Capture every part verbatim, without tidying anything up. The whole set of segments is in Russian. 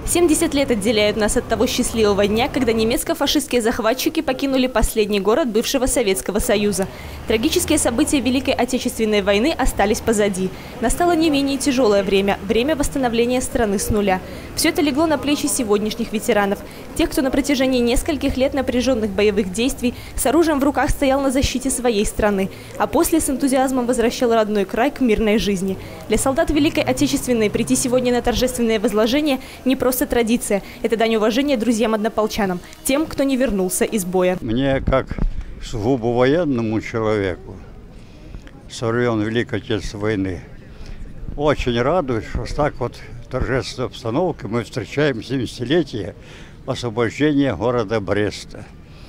семьдесят лет отделяют нас от того счастливого дня, когда немецко-фашистские захватчики покинули последний город бывшего Советского Союза. Трагические события Великой Отечественной войны остались позади. Настало не менее тяжелое время – время восстановления страны с нуля. Все это легло на плечи сегодняшних ветеранов. Тех, кто на протяжении нескольких лет напряженных боевых действий с оружием в руках стоял на защите своей страны, а после с энтузиазмом возвращал родной край к мирной жизни. Для солдат Великой Отечественной прийти сегодня на торжественное возложение не просто традиция. Это дань уважения друзьям-однополчанам, тем, кто не вернулся из боя. Мне, как сугубо военному человеку со времен Великой Отечественной войны, очень радует, что так вот в торжественной обстановке мы встречаем семидесятилетие освобождения города Бреста.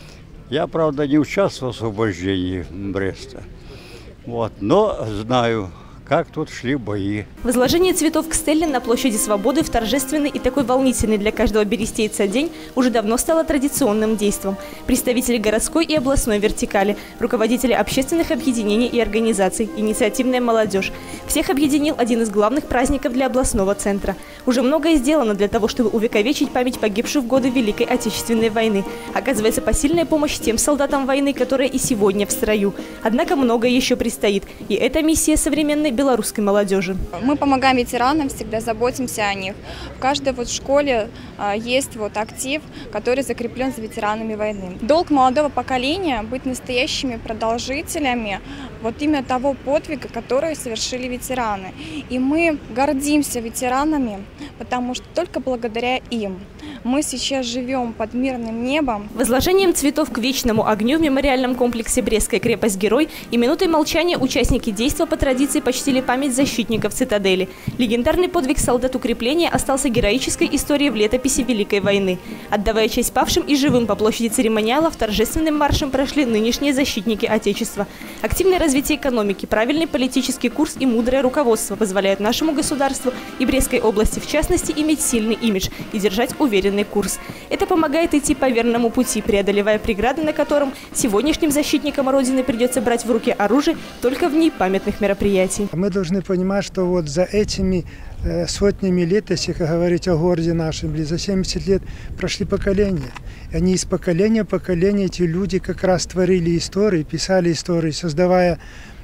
Я, правда, не участвовал в освобождении Бреста, вот, но знаю, как тут шли бои. Возложение цветов к стеле на площади Свободы в торжественный и такой волнительный для каждого берестейца день уже давно стало традиционным действом. Представители городской и областной вертикали, руководители общественных объединений и организаций, инициативная молодежь. Всех объединил один из главных праздников для областного центра. Уже многое сделано для того, чтобы увековечить память погибших в годы Великой Отечественной войны. Оказывается посильная помощь тем солдатам войны, которые и сегодня в строю. Однако многое еще предстоит. И эта миссия современной белорусской молодежи. Мы помогаем ветеранам, всегда заботимся о них. В каждой вот школе а, есть вот актив, который закреплен за ветеранами войны. Долг молодого поколения – быть настоящими продолжителями вот именно того подвига, который совершили ветераны. И мы гордимся ветеранами, потому что только благодаря им мы сейчас живем под мирным небом. Возложением цветов к вечному огню в мемориальном комплексе «Брестская крепость-герой» и минутой молчания участники действа по традиции почтили память защитников цитадели. Легендарный подвиг солдат укрепления остался героической историей в летописи Великой войны. Отдавая честь павшим и живым по площади церемониалов, торжественным маршем прошли нынешние защитники Отечества. Активное развитие экономики, правильный политический курс и мудрое руководство позволяют нашему государству и Брестской области в частности иметь сильный имидж и держать уверенный курс. Это помогает идти по верному пути, преодолевая преграды, на котором сегодняшним защитникам Родины придется брать в руки оружие только в дни памятных мероприятий. Мы должны понимать, что вот за этими э, сотнями лет, если говорить о городе нашем, за семьдесят лет прошли поколения. И они из поколения в поколение, эти люди как раз творили истории, писали истории, создавая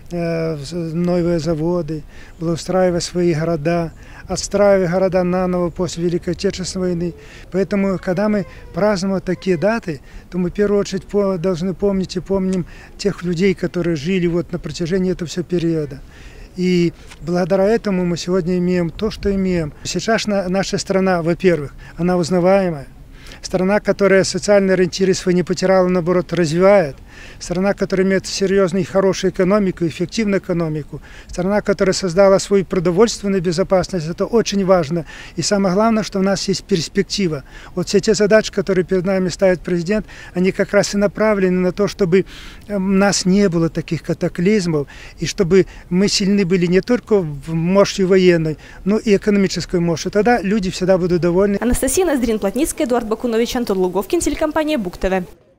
э, новые заводы, благоустраивая свои города, отстраивая города наново после Великой Отечественной войны. Поэтому, когда мы празднуем такие даты, то мы в первую очередь должны помнить и помним тех людей, которые жили вот на протяжении этого всего периода. И благодаря этому мы сегодня имеем то, что имеем. Сейчас наша страна, во-первых, она узнаваемая. Страна, которая социальные ориентиры свои не потеряла, наоборот, развивает. Страна, которая имеет серьезную и хорошую экономику, эффективную экономику. Страна, которая создала свою продовольственную безопасность. Это очень важно. И самое главное, что у нас есть перспектива. Вот все те задачи, которые перед нами ставит президент, они как раз и направлены на то, чтобы у нас не было таких катаклизмов. И чтобы мы сильны были не только в мощи военной, но и экономической мощи. Тогда люди всегда будут довольны. Анастасия Ноздрин-Плотницкая, Эдуард Бакунович, Антон Луговкин, телекомпания БУК ТВ.